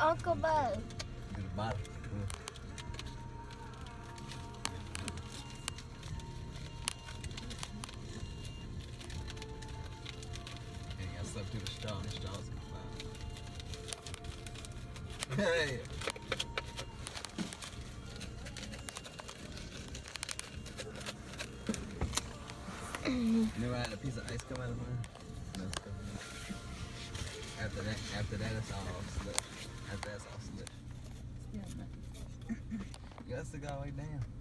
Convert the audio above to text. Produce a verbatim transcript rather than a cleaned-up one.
Uncle Bo. To the bottom. And you got stuff through the straw, and the straw's in the bottom. Hey! You never had a piece of ice come out of mine? No stuff. After that, after that, it's all slush. After that's all slush. Still nothing. You got to go way down.